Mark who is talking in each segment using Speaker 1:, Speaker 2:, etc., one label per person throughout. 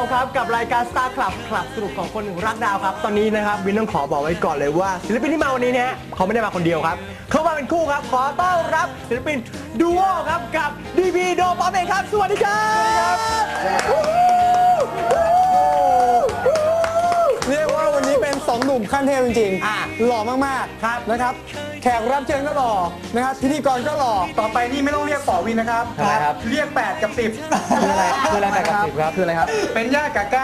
Speaker 1: ครับกับรายการ Star Club คลับสนุกของคนหนึ่งรักดาวครับตอนนี้นะครับวินต้องขอบอกไว้ก่อนเลยว่าศิลปินที่มาวันนี้เนี่ยเขาไม่ได้มาคนเดียวครับเขามาเป็นคู่ครับขอต้อนรับศิลปินดูโอครับกับ DP โดป๊อปเองครับสวัสดีครับ
Speaker 2: เรียกว่าวันนี้เป็น2หนุ่มขั้นเทพจริงๆหล่อมากๆครับนะครับแขกรับเชิญก็หล่อนะครับพิธีกรก็หล่อต่อไปนี่ไม่ต้องเรียกป๋อวินนะครับเรียก8กับ10
Speaker 1: คืออะไร8กับ10ครับคืออะไรครับ
Speaker 2: เป็นญาติกับ9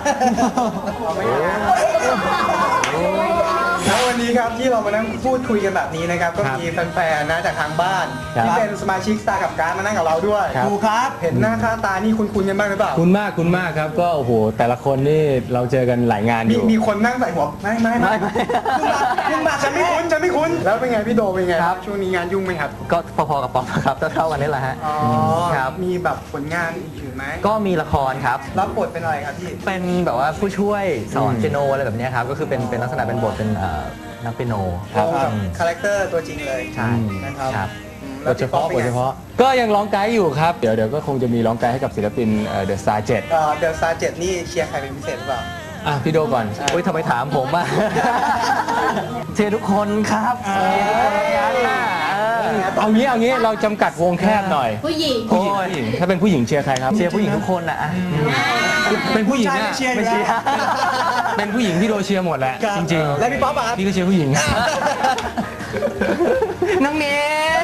Speaker 2: แล้ววันนี้ครับที่เรามานั่งพูดคุยกันแบบนี้นะครับก็มีแฟนๆนะจากทางบ้านที่เป็นสมาชิกสตาร์กับการมานั่งกับเราด้วย
Speaker 1: ถูกครับ
Speaker 2: เห็นหน้าค่าตานี่คุ้นๆกันบ้างหรือเปล่า
Speaker 3: คุณมากครับก็โอ้โหแต่ละคนนี่เราเจอกันหลายงานอยู่
Speaker 2: มีคนนั่งใส่หัวไม่คุณมาฉันไม่คุ้นแล้วเป็นไงพี่โดเป็นไงครับช่วงนี้งานยุ่งไหมครับ
Speaker 4: ก็พอๆกับป๊อปครับเท่ากันนี่แหละฮะ
Speaker 2: ครับมีแบบผลงานอื่นไหม
Speaker 4: ก็มีละครครับ
Speaker 2: รับบทเป็นอะไรครับพี่
Speaker 4: เป็นแบบว่าผู้ช่วยสอนเปียโนอะไรแบบนี้ครับก็คือเป็นลักษณะเป็นบทเป็นนักเปียโน
Speaker 2: ครับคาแรคเตอร์ตัวจริงเลย
Speaker 4: ใช่
Speaker 2: นะครับ
Speaker 3: บทเฉพาะก็ยังร้องไกด์อยู่ครับเดี๋ยวก็คงจะมีร้องไกด์ให้กับศิลปินเดอะสตาร์7
Speaker 2: เดอะสตาร์7นี่เชียร์ใครเป็นพิเศษหรือเปล่า
Speaker 3: พี่โดก่อน
Speaker 4: อุ้ยทำไมถามผมอ่ะเชียร์ทุกคนครับ
Speaker 3: เอางี้เราจำกัดวงแคบหน่อย
Speaker 5: ผู้หญิง
Speaker 3: ถ้าเป็นผู้หญิงเชียร์ใครครับ
Speaker 4: เชียร์ผู้หญิงทุกคนอ่ะ
Speaker 3: เป็นผู้หญิงเนี่ย
Speaker 1: ไม่เชียร์
Speaker 3: เป็นผู้หญิงที่โดเชียร์หมดแหละจริงๆ
Speaker 1: แล้วพี่ป๊อป
Speaker 3: พี่ก็เชียร์ผู้หญิง
Speaker 4: น้องเนส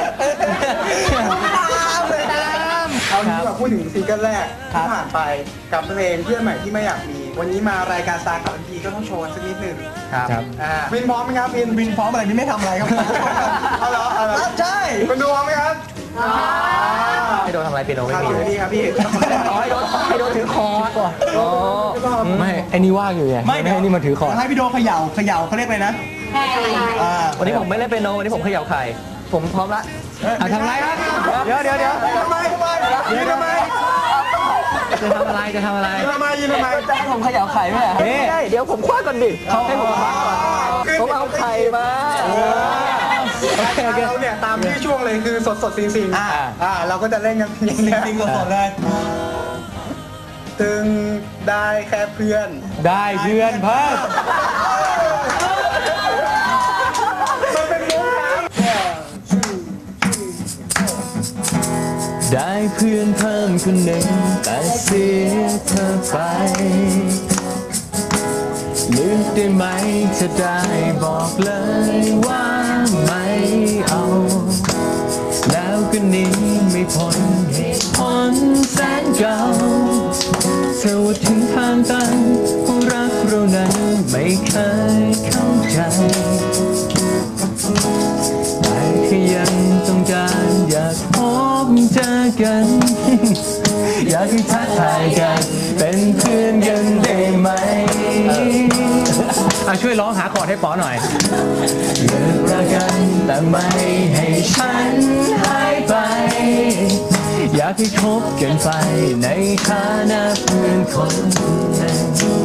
Speaker 2: เอางี้มาพูดถึงซิงเกิลแรกที่ผ่านไปกับเพลงเพื่อนใหม่ที่ไม่อยากมีวันนี้มารายการสตาร์กับทีก็ต้องโชว์สักนิดนึง
Speaker 4: ครับ
Speaker 2: วินพร้อมไหมครับ
Speaker 1: วินพร้อมอะไรวินไม่ทำอะไรครับ
Speaker 2: เอาเหรอ
Speaker 1: ใช่
Speaker 2: คุณดูพร้อมไหมครับ
Speaker 4: ให้โดนทำอะไรเปียโนไม่มีเลย
Speaker 2: นี่ครับพี่
Speaker 4: ให้โดนถือคอร์ด
Speaker 3: ไม่ไอ้นี่ว่างอยู่ไงไม่ให้นี่มาถือคอร์ด
Speaker 1: ให้พี่โดเขย่าเขาเรียกอะไรนะ
Speaker 4: วันนี้ผมไม่เล่นเปียโนวันนี้ผมเขย่าไข่ผมพร้อมละ
Speaker 3: ทำไรครับ
Speaker 1: เดี๋ยวทำไม
Speaker 4: จะทำอะไร
Speaker 2: ยืนทำไม
Speaker 4: จะให้ผมเขย่าไข่ไหมไม่ได้เดี๋ยวผมคว้าก่อนดิให้ผมคว้าก่อนผมเอาไข่มา
Speaker 2: เราเนี่ยตามที่ช่วงเลยคือสดซิงเราก็จะเล่นกันอย่างนี้
Speaker 1: ซิงสดเลย
Speaker 2: ตึงได้แค่เพื่อน
Speaker 3: ได้เพื่อนเพิ่มได้เพื่อนเพิ่มคนหนึ่งแต่เสียเธอไปนึกได้ไหมจะได้บอกเลยว่าไม่เอาแล้วก็นี้ไม่พ้นเหตุผลแสนเก่าเธอว่าถึงทางตันของรักเรานั้นไม่เคยเข้าใจแต่ก็ยังต้องการอยากพบเจอกันอยากให้ทักทายกันเป็นเพื่อนกันได้ไหมช่วยร้องหาคอร์ดให้ป๋อหน่อยเลิกรักกันแต่ไม่ให้ฉันหายไปอยากให้คบกันไปในฐานะเพื่อนคนหนึ่ง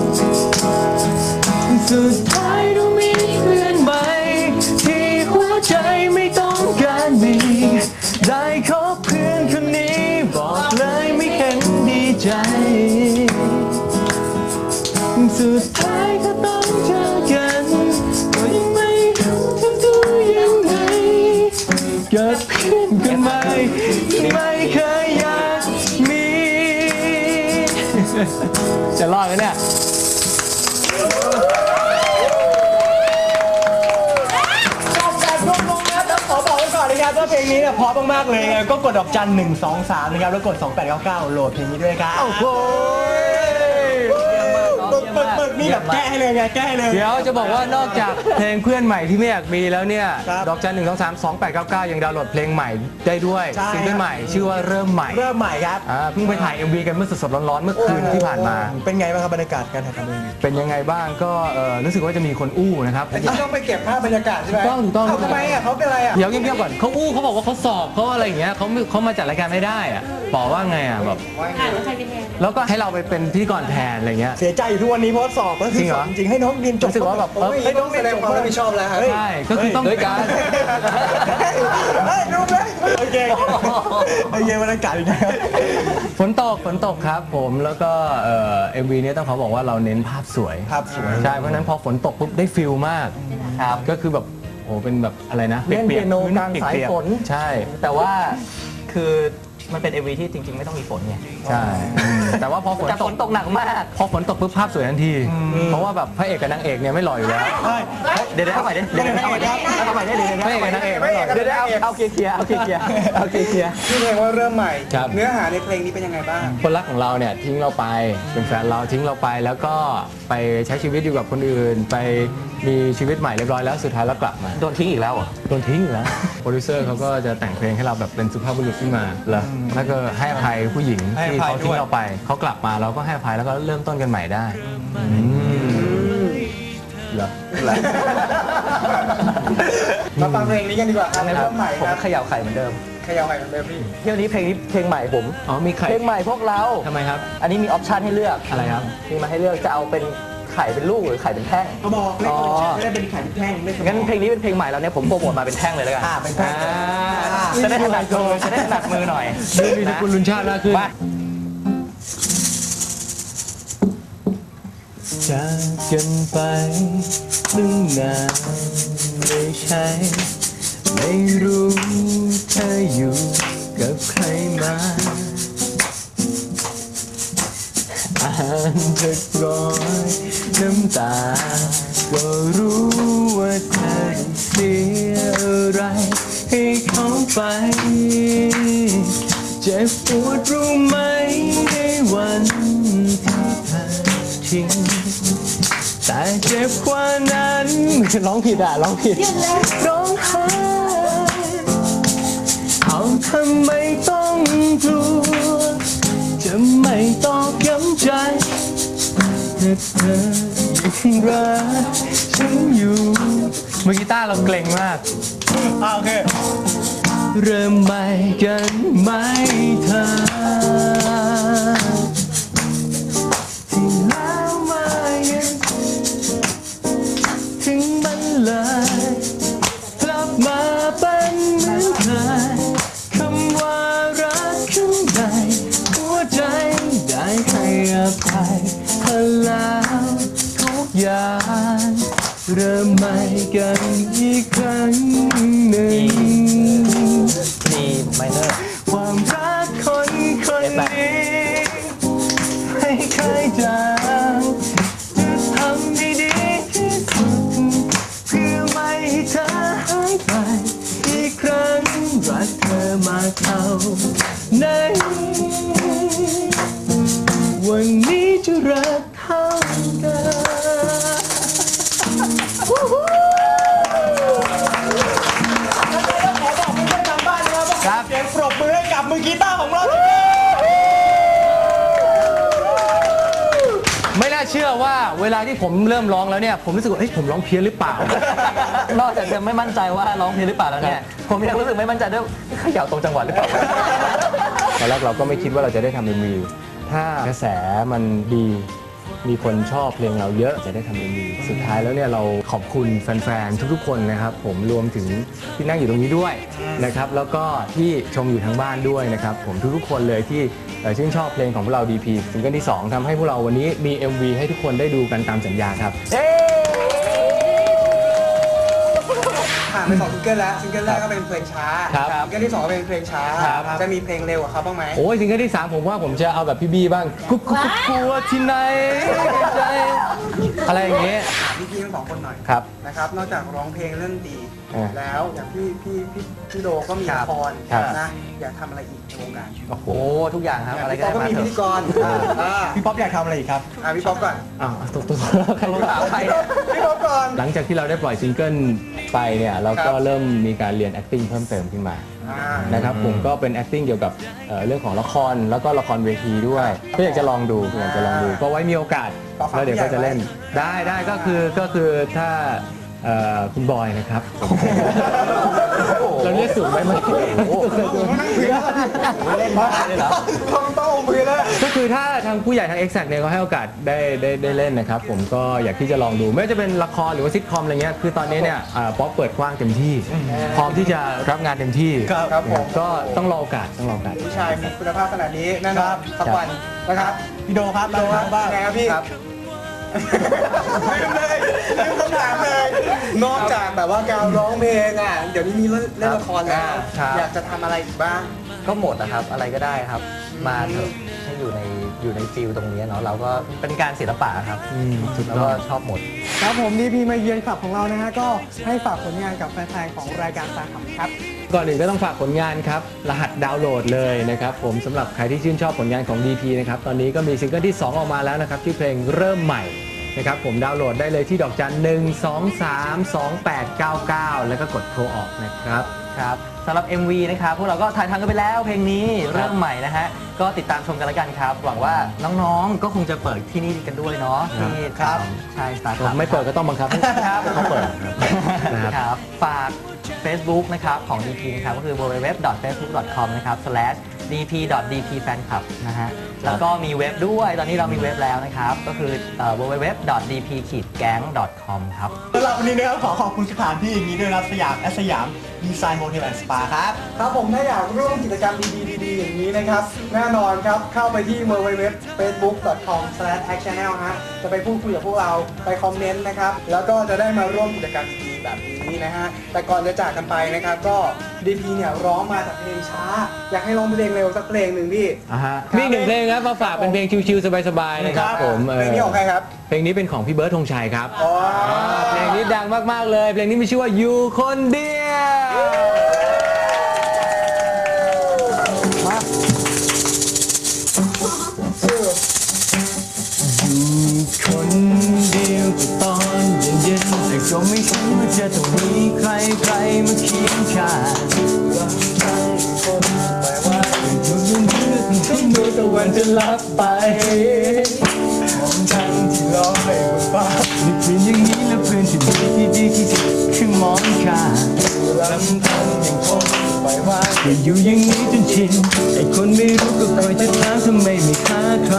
Speaker 3: สุดท้ายต้องมีเพื่อนใหม่ที่หัวใจไม่ต้องการมีได้คบเพื่อนคนนี้บอกเลยไม่เห็นดีใจสุดท้ายก็ต้องเจอกันก็ยังไม่รู้จะดูยังไงเกิดเพื่อนกันไหมไม่เคยอยากมีจะรอดไหมเนี่ย
Speaker 1: ขอบอกไว้ก่อนนะครับว่าเพลงนี้เนี่ยเพราะมากๆเลยก็กดดอกจัน1 2 3นะครับแล้วกด2899โหลดเพลงนี้ด้วยครับโอ้โหเปิดนี่แบบแก้ให้เลยไงแก้ให้เลย
Speaker 3: เดี๋ยวจะบอกว่านอกจากเพลงเพื่อนใหม่ที่ไม่อยากมีแล้วเนี่ยดอกจัน1 2 3 2 8 9 9ยังดาวน์โหลดเพลงใหม่ได้ด้วยซิงเกิลใหม่ชื่อว่าเริ่มใหม่
Speaker 1: ครับ
Speaker 3: เพิ่งไปถ่าย MV กันเมื่อสดๆร้อนๆเมื่อคืนที่ผ่านมา
Speaker 1: เป็นไงบ้างครับบรรยากาศการถ่ายทำ MV
Speaker 3: เป็นยังไงบ้างก็รู้สึกว่าจะมีคนอู้นะครับ
Speaker 2: ต้องไปเก็บภาพบรรยากาศใช่ไหม
Speaker 3: ถูกต้อง
Speaker 2: ทำไมเขาเป็นอะไร
Speaker 3: เดี๋ยวเงียบๆก่อนเขาอู้เขาบอกว่าเขาสอบเขาอะไรอย่างเงี้ยเขามาจัดรายการไม่ได้อะบอกว่าไงอ่ะแบบแล้วก็ให้เราไปเป็นพิธีกรแทนอะไรเงี้ย
Speaker 1: เสียใจอยู่ทุกวันนี้เพราะสอบก็คือจริงๆให้น้องเรียนจบ
Speaker 3: รู้สึกว่าแบบ
Speaker 2: ให้น้องแสดงความรับผิดชอบแล้ว
Speaker 3: ใช่ก็คือต้อง
Speaker 4: ด้วยกัน
Speaker 1: ดูเลยโอเคบรรยากาศยังไงครับ
Speaker 3: ฝนตกครับผมแล้วก็MV นี้ต้องขอบอกว่าเราเน้นภาพสวย
Speaker 1: ภาพสวย
Speaker 3: ใช่เพราะฉะนั้นพอฝนตกปุ๊บได้ฟิลมาก
Speaker 4: ครับ
Speaker 3: ก็คือแบบโอ้เป็นแบบอะไรนะ
Speaker 4: เล่นเปียโนกลางสายฝน
Speaker 3: ใช่
Speaker 4: แต่ว่าคือมันเป็น MV ที่จริง ๆ ไม่ต้องมีฝนไง
Speaker 3: ใช่แต่ว่าพอฝน
Speaker 4: แต่
Speaker 3: ต
Speaker 4: ฝ
Speaker 3: ก
Speaker 4: นตกหนักมาก
Speaker 3: พอฝนตกปุ๊บภาพสวยทันที เพราะว่าแบบพระเอกกับนางเอกเนี่ยไม่หล่ออยู่แล้ว
Speaker 4: เดี๋ยวเอาใหม่ดิเดี๋ยวเอาใหม่ดิเอาใหม่ดิเดี๋ยว
Speaker 3: พระเอกกับนางเอกไม่หล่อ
Speaker 4: เดี๋ยวเอาเคลียร์เอาเคลียร์
Speaker 2: ชื่อเพลงว่าเริ่มใหม่
Speaker 3: ครับ
Speaker 2: เนื้อหาในเพลงนี้เป็นยังไงบ้าง
Speaker 3: คนรักของเราเนี่ยทิ้งเราไปเป็นแฟนเราทิ้งเราไปแล้วก็ไปใช้ชีวิตอยู่กับคนอื่น ไปมีชีวิตใหม่เรียบร้อยแล้วสุดท้ายแล้วกลับมา
Speaker 4: โดนทิ้งอีกแล้วเหรอ
Speaker 3: โดนทิ้งอยู่แล้วโปรดิวเซอร์เขาก็จะแต่งเพลงให้เราแบบเป็นสุภาพบุรุษขึ้นมาแล้วก็ให้อภัยผู้หญิงที่เขาทิ้งเราไปเขากลับมาเราก็ให้อภัยแล้วก็เริ่มต้นกันใหม่ได้เหรอ
Speaker 2: มาฟังเพลงนี้กันดีกว่าครับเริ่มใหม่
Speaker 4: ผม
Speaker 2: ครับ
Speaker 4: เขย่าไข่เหมือนเดิม
Speaker 2: เขย่าใหม่ของเดิมพี่
Speaker 4: เที่ยวนี้เพลงใหม่ผม
Speaker 3: อ๋อมีไข่
Speaker 4: เพลงใหม่พวกเรา
Speaker 3: ทำไมครับ
Speaker 4: อันนี้มีออปชันให้เลือก
Speaker 3: อะไรครับ
Speaker 4: มีมาให้เลือกจะเอาเป็นไข่เป็นลูกหรือไข่เป็นแท่ง
Speaker 1: เขาบอกไม่ได้เป็นไข่เป็นแท่งไม่
Speaker 4: งั้นเพลงนี้เป็นเพลงใหม่แล้วเนี่ยผมโปรโมทมาเป็นแท่งเลยแล้วกัน
Speaker 1: เป็นแท่ง
Speaker 4: จะได้ถนัดมือจะได้ถนัดมือหน่อย
Speaker 3: มีสกุลลุนชาติมากขึ้น
Speaker 4: มา
Speaker 3: จากกันไปตั้งนานไม่ใช่ไม่รู้เธออยู่กับใครมาอ่านจากรอยน้ำตาก็รู้ว่าเธอเสียอะไรให้เขาไปเจ็บปวดรู้ไหมในวันที่เธอทิ้งแต่เจ็บกว่านั้นร้องผิดร้องผิดร้องไห้เอาทำไมต้องกลัวจะไม่ตอกย้ำใจถ้าเธอยังรักฉันอยู่มือกีตาร์เราเกร็งมาก
Speaker 1: โอเค
Speaker 3: เริ่มใหม่กันไหมเธอที่แล้วมายังถึงมันเลยกลับมาเป็นเหมือนเคยคำว่ารักข้างในหัวใจได้ให้อภัยเธอแล้วทุกอย่างเริ่มใหม่กันอีกครั้งหนึ่ง
Speaker 4: มีไมเนอร์
Speaker 3: ความรักคนนี้ไม่เคยจางจะทำให้ดีที่สุดเพื่อไม่ให้เธอหายไปอีกครั้งรักเธอมากเท่าไหนวันนี้จะรักเท่าเดิม
Speaker 1: ครับเสียงปรบมือให้กับมือกีตาร์ของเรา
Speaker 3: ไม่น่าเชื่อว่าเวลาที่ผมเริ่มร้องแล้วเนี่ยผมรู้สึกว่าเฮ้ยผมร้องเพี้ยนหรือเปล่า
Speaker 4: นอกจากจะไม่มั่นใจว่าร้องเพลงหรือเปล่าแล้วเนี่ยผมยังรู้สึกไม่มั่นใจด้วยเขย่าตรงจังหวะหรือเปล่า
Speaker 3: ตอนแรกเราก็ไม่คิดว่าเราจะได้ทำ MV ถ้ากระแสมันดีมีคนชอบเพลงเราเยอะจะได้ทำ MV สุดท้ายแล้วเนี่ยเราขอบคุณแฟนๆทุกๆคนนะครับผมรวมถึงที่นั่งอยู่ตรงนี้ด้วยนะครับแล้วก็ที่ชมอยู่ทางบ้านด้วยนะครับผมทุกๆคนเลยที่ชื่นชอบเพลงของพวกเรา DP ซิงเกิลที่ 2ทำให้พวกเราวันนี้มี MV ให้ทุกคนได้ดูกันตามสัญญาครับ
Speaker 2: ผ่านไป2ซิงเกิลแล้วซิงเกิลแรกก็เป็นเพลงช้า
Speaker 3: ครับ
Speaker 2: ซิงเกิลที่2ก็เป็นเพลงช้า
Speaker 3: ครับ
Speaker 2: จะมีเพลงเร็วกับเขาบ้างไหม
Speaker 3: โอ้ยซิงเกิลที่ 3ผมว่าผมจะเอาแบบพี่บี้บ้างกุ๊กกุ๊กกลัวที่ไหนใจอะไรอย่างเงี้ย
Speaker 2: ถามพี่ๆทั้งสองคนหน่อย
Speaker 3: ครับ
Speaker 2: นะครับนอกจากร้องเพลงเรื่องดี แล้วอย่างพี่โดก็มี
Speaker 4: ครั
Speaker 2: ละ
Speaker 4: บ
Speaker 2: คร
Speaker 3: ครับ
Speaker 2: นะอยากทำอะไรอีกในวงการ
Speaker 3: โอ้โห
Speaker 4: โอ้ทุกอย่างครับอะไร
Speaker 2: พี่
Speaker 4: ก็
Speaker 2: ป๊อป
Speaker 4: ได้
Speaker 2: ก็
Speaker 4: มา
Speaker 2: มี
Speaker 4: เถ
Speaker 2: พิ
Speaker 4: อะ
Speaker 2: ธีกร
Speaker 1: พี่ป๊อปอยากทำอะไรอีกครับ
Speaker 2: พี่ป๊อปก่อน
Speaker 3: อ้าวตัวใคร
Speaker 4: ถามใคร
Speaker 2: พี่ป๊อปก่อน
Speaker 3: หลังจากที่เราได้ปล่อยซิงเกิลไปเนี่ยเราก็
Speaker 2: ครับ
Speaker 3: เริ่มมีการเรียน acting เพิ่มเติมขึ้นมา นะครับผมก็เป็น acting เกี่ยวกับเรื่องของละครแล้วก็ละครเวทีด้วยก็อยากจะลองดูก็ไว้มีโอกาสแล้วเดี๋ยวก็จะเล่นได้ก็คือถ้าคุณบอยนะครับเราเรียกสูงไปไหม
Speaker 2: เล่นบ้าเลยเหรอต้องมือแล้ว
Speaker 3: ก็คือถ้าทางผู้ใหญ่ทาง Exact เนี่ยเขาให้โอกาสได้เล่นนะครับผมก็อยากที่จะลองดูไม่ว่าจะเป็นละครหรือว่าซิทคอมอะไรเงี้ยคือตอนนี้เนี่ยป๊อปเปิดกว้างเต็มที่ พร้อมที่จะรับงานเต็มที่
Speaker 2: ครับผม
Speaker 3: ก็ต้องรอโอกาส
Speaker 2: ผู้ชายมีคุณภาพขนาดนี้แน่นอนสักวันนะครับ
Speaker 1: พี่โดครับ
Speaker 2: โดครับ
Speaker 1: บ้าง
Speaker 2: ไงครับพี่ลืมคำถามเลย นอกจากแบบว่าการร้องเพลงอ่ะ เดี๋ยวนี้มีเล่นละครแล้ว อยากจะทำอะไรอีกบ้าง
Speaker 4: ก็หมดนะครับอะไรก็ได้ครับ มาเถอะให้อยู่ในฟิลตรงนี้เนาะเราก็เป็นการศิลปะครับแล้วก็ชอบหมด
Speaker 2: ครับผมดีพีมาเยือนคลับของเรานะฮะก็ให้ฝากผลงานกับแฟนๆของรายการสาขาครับ
Speaker 3: ก่อนอื่นก็ต้องฝากผลงานครับรหัสดาวน์โหลดเลยนะครับผมสำหรับใครที่ชื่นชอบผลงานของ DP นะครับตอนนี้ก็มีซิงเกิลที่ 2 ออกมาแล้วนะครับชื่อเพลงเริ่มใหม่นะครับผมดาวน์โหลดได้เลยที่ดอกจัน 1232899 แล้วก็กดโทรออกนะครับ
Speaker 4: ครับสำหรับ MV นะครับพวกเราก็ถ่ายทำกันไปแล้วเพลงนี้เริ่มใหม่นะฮะก็ติดตามชมกันแล้วกันครับ หวังว่าน้องๆก็คงจะเปิดที่นี่กันด้วยเนาะที่ใช่สตาร์ท
Speaker 3: ไม่เปิดก็ต้องบังคับให้
Speaker 4: ครับ
Speaker 3: เขาเปิดนะครับ
Speaker 4: ครับฝาก Facebook นะครับของ DP นะครับก็คือ www.facebook.com นะครับ /dp.dpfanclub นะฮะแล้วก็มีเว็บด้วยตอนนี้เรามีเว็บแล้วนะครับก็คือwww.dp-gang.com ครับ
Speaker 1: สำหรับวันนี้นะครับขอบคุณสถานที่อย่างนี้ด้วยนะครับสยามดีไซน์โฮเทลแอนด์สปาครับ
Speaker 2: ครับผมถ้าอยากร่วมกิจกรรมดีๆอย่างนี้นะครับ แน่นอนครับเข้าไปที่ www.facebook.com/actchannel ฮะจะไปพูดคุยกับพวกเราไปคอมเมนต์นะครับ แล้วก็จะได้มาร่วมกิจกรรมดีๆแบบนี้นะฮะแต่ก่อนจะจากกันไปนะครับก็ DP เนี่ยร้องมาจากเพลงช้า อยากให้ร้องเพลงเร็วสักเพลงหนึ่งพี่
Speaker 3: มีอีกหนึ่งเพลงครับมาฝากเป็นเพลงชิลๆสบายๆนะครับผม
Speaker 2: เพลงนี้ของใครครับ
Speaker 3: เพลงนี้เป็นของพี่เบิร์ดธงชัยครับ
Speaker 2: อ๋อ
Speaker 3: เพลงนี้ดังมากๆเลยเพลงนี้มีชื่อว่าอยู่คนเดียวคนเดียวก็ตอนเย็นๆแต่ก็ไม่คิดว่าจะต้องมีใครมาเคียงข้างรักใครคนแปลว่าอยู่เมื่อถึงดูตะวันจะลับไปมองทางที่ลอยบนฟ้านึกเป็นอย่างนี้แล้วเพื่อนที่ดีที่สุดคือมองข้างลำพังยังคงไปว่าจะอยู่อย่างนี้จนชินไอ้คนไม่รู้ก็คอยจะถามทำไมไม่ฆ่าใคร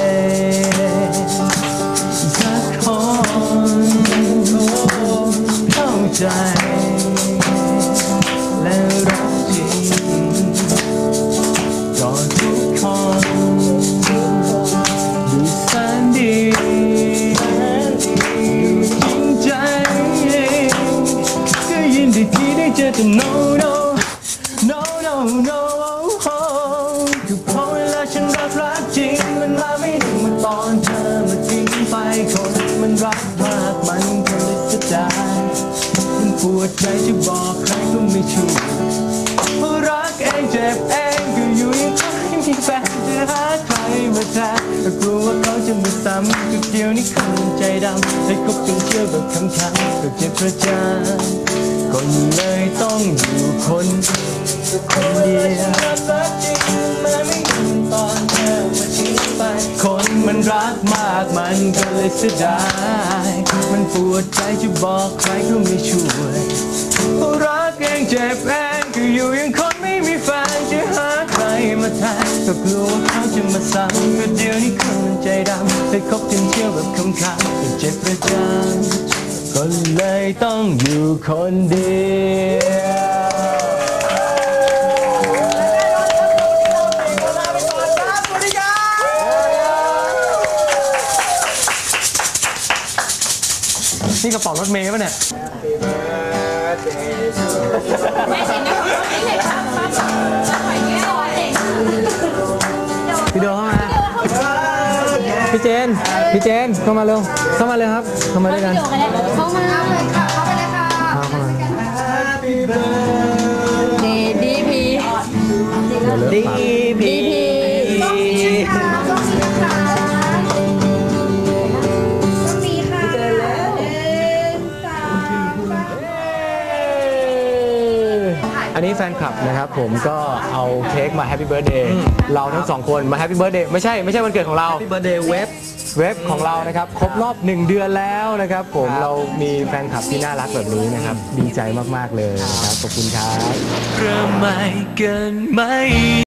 Speaker 3: สักคนเข้าใจและรักจริงก็ทุกคนดูแสนดีดูจริงใจก็ยินดีที่ได้เจอแต่ no no no no no คือเพราะเวลาฉันรักจริงมันมาไม่ถึงเมื่อตอนเธอมาทิ้งไปคนมันรักมากมันก็เลยเสียดายมันปวดใจจะบอกใครก็ไม่ช่วยเพราะรักเองเจ็บเองก็อยู่ยังคงไม่มีแฟนจะหาใครมาแทนแต่กลัวว่าเขาจะมาซ้ำก็เดียวนี้คนใจดำให้คบจนเชื่อแบบคำช้ำก็เจ็บประจานก็เลยต้องอยู่คนเดียวรักจริงมันไม่ถึงตอนเธอมาทิ้งไปคนมันรักมากมันก็เลยเสียดายมันปวดใจจะบอกใครก็ไม่ช่วยเพราะรักเองเจ็บเองก็อยู่ยังคนไม่มีแฟนจะหาใครมาแทนก็กลัวเขาจะมาซ้ำก็เดี๋ยวนี้คนใจดำให้คบจนเชื่อแบบคำๆก็เจ็บประจำก็เลยต้องอยู่คนเดียวนี่กระเป๋ารถเมย์ป่ะเนี่ยพี่โดเข้ามาพี่เจนเข้ามาเร็วเข้ามาเลยครับเข้ามาด้วยกัน
Speaker 5: เข้ามาเลยค่ะเข้าไปเลยค่ะดีพี
Speaker 3: อันนี้แฟนคลับนะครับผมก็เอาเค้กมาแฮปปี้เบิร์ธเดย์เราทั้งสองคนมาแฮปปี้เบิร์ธเดย์ไม่ใช่วันเกิดของเรา
Speaker 4: Happy Birthday เว็บ
Speaker 3: เว็บของเรานะครับครบรอบ1 เดือนแล้วนะครับผมเรามีแฟนคลับที่น่ารักแบบนี้นะครับดีใจมากๆเลยนะครับขอบคุณครับเริ่มใหม่เกินไหม